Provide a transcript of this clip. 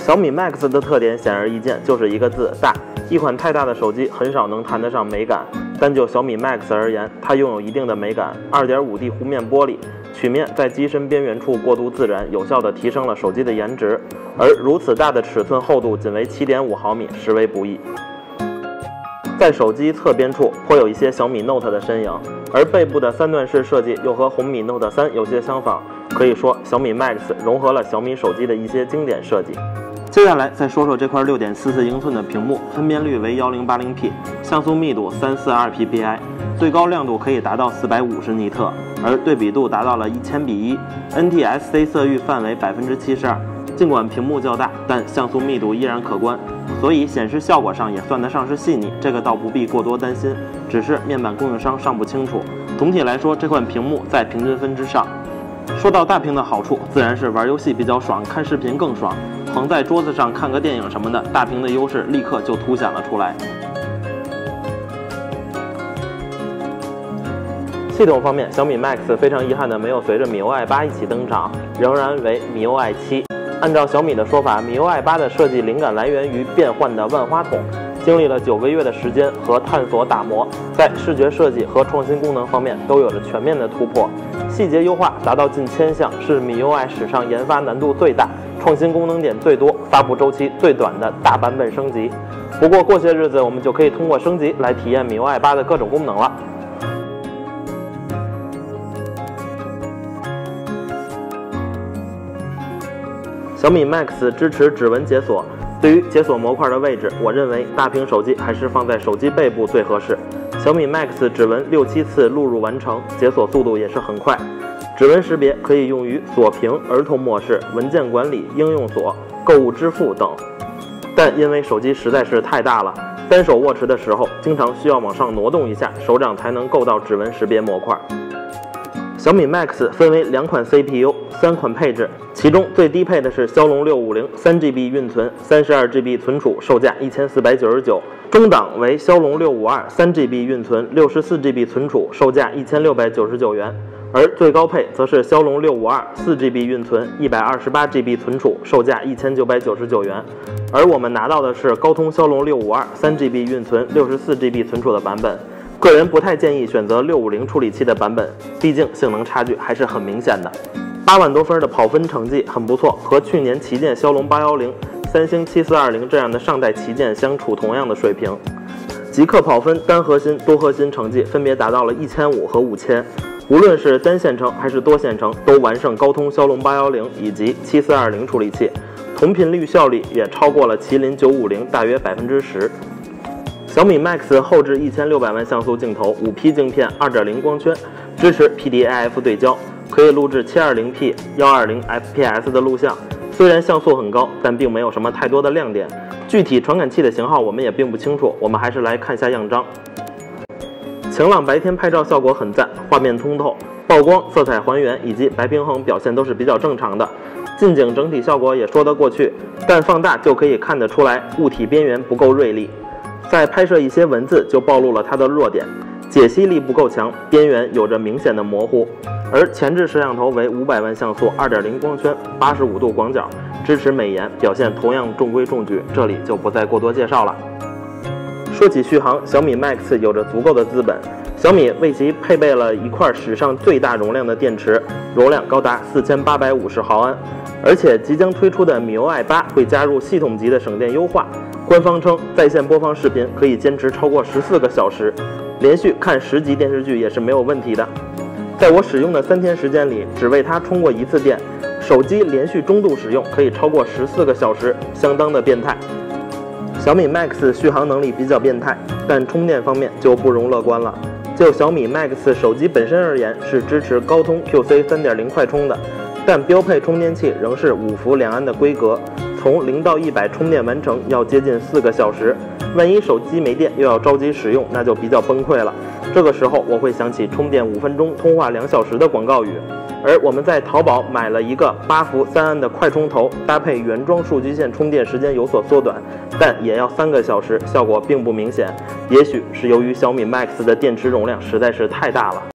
小米 Max 的特点显而易见，就是一个字大。一款太大的手机很少能谈得上美感，但就小米 Max 而言，它拥有一定的美感。2.5D 弧面玻璃，曲面在机身边缘处过渡自然，有效地提升了手机的颜值。而如此大的尺寸厚度仅为 7.5毫米，实为不易。在手机侧边处颇有一些小米 Note 的身影，而背部的3段式设计又和红米 Note 3有些相仿。可以说，小米 Max 融合了小米手机的一些经典设计。接下来再说说这块6.44英寸的屏幕，分辨率为 1080p， 像素密度342 ppi， 最高亮度可以达到450尼特，而对比度达到了1000:1， NTSC 色域范围72%。尽管屏幕较大，但像素密度依然可观，所以显示效果上也算得上是细腻，这个倒不必过多担心。只是面板供应商尚不清楚。总体来说，这款屏幕在平均分之上。说到大屏的好处，自然是玩游戏比较爽，看视频更爽。横在桌子上看个电影什么的，大屏的优势立刻就凸显了出来。系统方面，小米 Max 非常遗憾的没有随着MIUI 8一起登场，仍然为MIUI 7。按照小米的说法，MIUI 8的设计灵感来源于变换的万花筒，经历了9个月的时间和探索打磨，在视觉设计和创新功能方面都有着全面的突破，细节优化达到近1000项，是MIUI 史上研发难度最大、创新功能点最多、发布周期最短的大版本升级。不过过些日子我们就可以通过升级来体验MIUI 8的各种功能了。小米 Max 支持指纹解锁，对于解锁模块的位置，我认为大屏手机还是放在手机背部最合适。小米 Max 指纹6-7次录入完成，解锁速度也是很快。指纹识别可以用于锁屏、儿童模式、文件管理、应用锁、购物支付等。但因为手机实在是太大了，单手握持的时候，经常需要往上挪动一下，手掌才能够到指纹识别模块。小米 Max 分为2款 CPU、3款配置，其中最低配的是骁龙650 3GB 运存，32GB 存储，售价1499；中档为骁龙652 3GB 运存，64GB 存储，售价1699元；而最高配则是骁龙652 4GB 运存，128GB 存储，售价1999元。而我们拿到的是高通骁龙652 3GB 运存，64GB 存储的版本。个人不太建议选择650处理器的版本，毕竟性能差距还是很明显的。8万多分的跑分成绩很不错，和去年旗舰骁龙810、三星7420这样的上代旗舰相处同样的水平。极客跑分单核心、多核心成绩分别达到了1500和5000，无论是单线程还是多线程，都完胜高通骁龙810以及7420处理器，同频率效率也超过了麒麟950大约10%。小米 Max 后置1600万像素镜头，5P 镜片，2.0光圈，支持 PDAF 对焦，可以录制720p 120 fps 的录像。虽然像素很高，但并没有什么太多的亮点。具体传感器的型号我们也并不清楚，我们还是来看下样张。晴朗白天拍照效果很赞，画面通透，曝光、色彩还原以及白平衡表现都是比较正常的。近景整体效果也说得过去，但放大就可以看得出来物体边缘不够锐利。在拍摄一些文字就暴露了它的弱点，解析力不够强，边缘有着明显的模糊。而前置摄像头为500万像素，2.0光圈，85度广角，支持美颜，表现同样中规中矩，这里就不再过多介绍了。说起续航，小米 Max 有着足够的资本，小米为其配备了一块史上最大容量的电池，容量高达4850毫安，而且即将推出的MIUI 8会加入系统级的省电优化。官方称，在线播放视频可以坚持超过14个小时，连续看10集电视剧也是没有问题的。在我使用的3天时间里，只为它充过1次电，手机连续中度使用可以超过14个小时，相当的变态。小米 Max 续航能力比较变态，但充电方面就不容乐观了。就小米 Max 手机本身而言，是支持高通 QC 3.0 快充的，但标配充电器仍是5伏2安的规格。从0到100充电完成要接近4个小时，万一手机没电又要着急使用，那就比较崩溃了。这个时候我会想起充电5分钟通话2小时的广告语。而我们在淘宝买了一个8伏3安的快充头，搭配原装数据线，充电时间有所缩短，但也要3个小时，效果并不明显。也许是由于小米 Max 的电池容量实在是太大了。